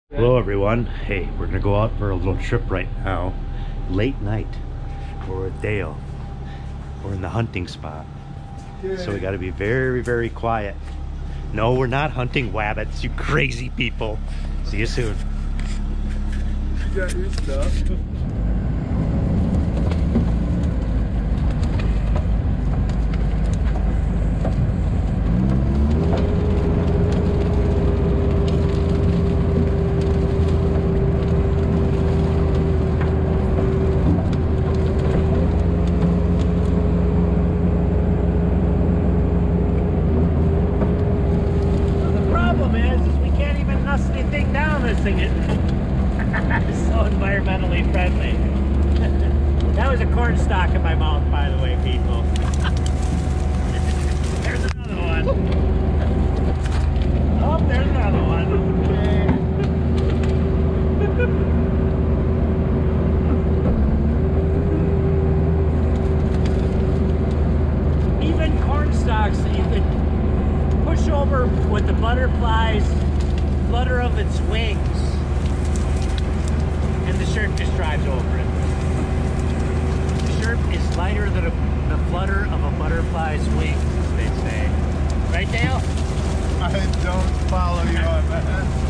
Hello everyone. Hey, we're gonna go out for a little trip right now. Late night. We're with Dale. We're in the hunting spot. So we gotta be very, very quiet. No, we're not hunting wabbits, you crazy people. See you soon. You got your stuff. So environmentally friendly. That was a corn stalk in my mouth, by the way, people. There's another one. Oh, there's another one. Even corn stalks that you could push over with the butterfly's flutter of its wings. The Sherp just drives over it. The Sherp is lighter than the flutter of a butterfly's wings, as they say. Right, Dale? I don't follow you on that.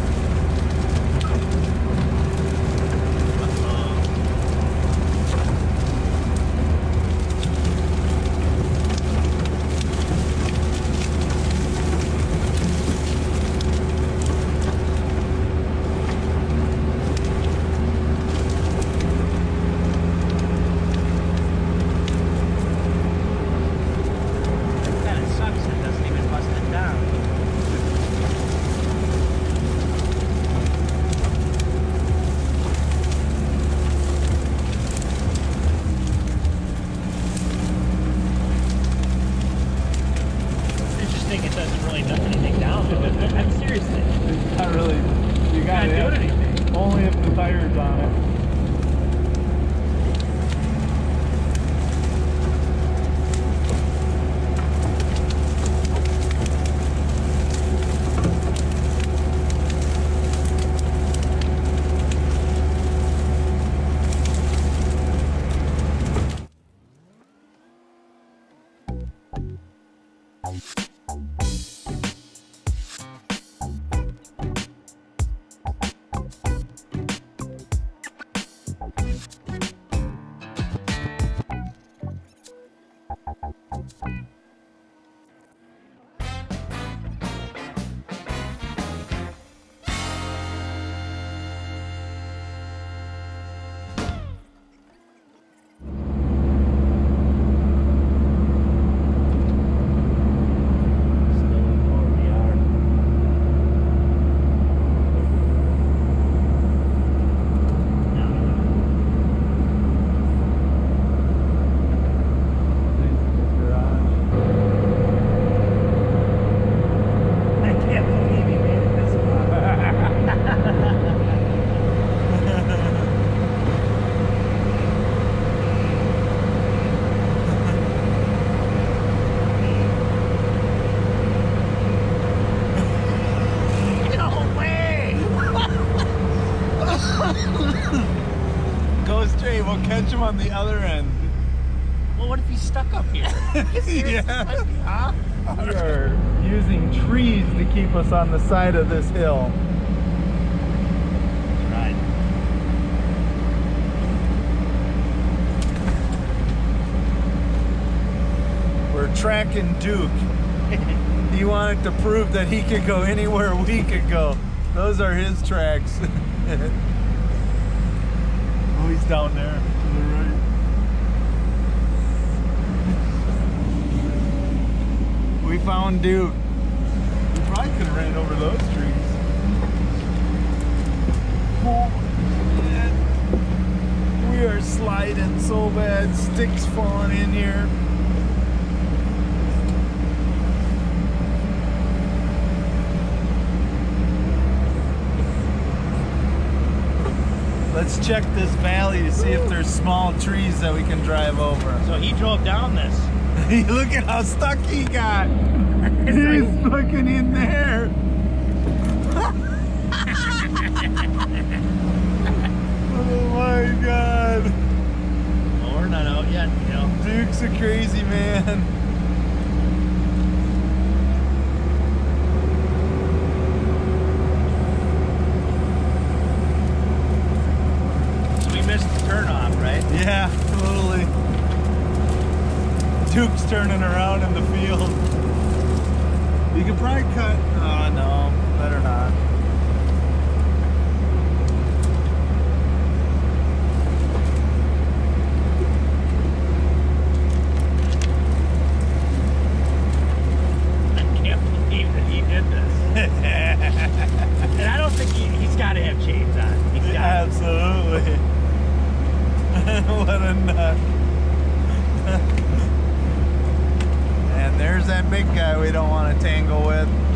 It doesn't really dump anything down. I'm seriously. It's not really. You got it. Not doing anything. Only if the tire's on it. Go straight, we'll catch him on the other end. Well, what if he's stuck up here? Yeah. Huh? We are using trees to keep us on the side of this hill. Right. We're tracking Duke. He wanted to prove that he could go anywhere we could go. Those are his tracks. Oh, he's down there to the right. We found Duke. We probably could have ran over those trees. Oh, man. We are sliding so bad. Sticks falling in here. Let's check this valley to see if there's small trees that we can drive over. So he drove down this. Look at how stuck he got. He's looking in there. Oh my God. Well, we're not out yet, you know. Duke's a crazy man. So we missed the turnoff, right? Yeah, totally. Duke's turning around in the field. You could probably cut. Oh no, better not. I can't believe that he did this. And I don't think he's got to have chains on. He's got Absolutely. What a nut. And there's that big guy we don't want to tangle with.